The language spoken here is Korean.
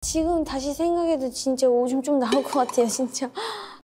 지금 다시 생각해도 진짜 오줌 좀 나올 것 같아요, 진짜.